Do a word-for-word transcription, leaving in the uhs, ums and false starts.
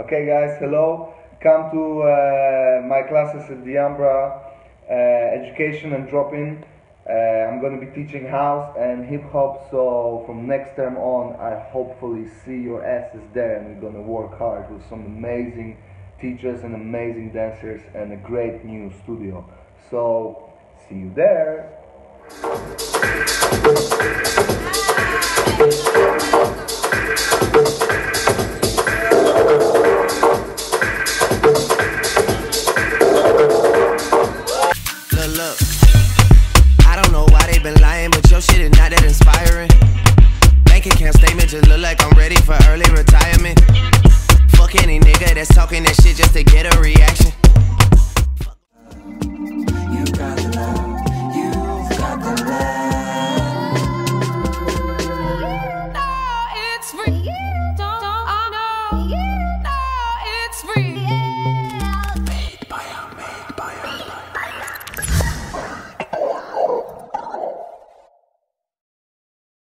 Okay, guys, hello. Come to uh, my classes at the Umbra uh, Education and Drop-In. Uh, I'm going to be teaching house and hip hop, so from next term on, I hopefully see your asses there, and we're going to work hard with some amazing teachers and amazing dancers and a great new studio. So, see you there. Look, I don't know why they been lying, but your shit is not that inspiring. Bank account statement just look like I'm ready for early retirement. Fuck any nigga that's talking that shit just to get a reaction.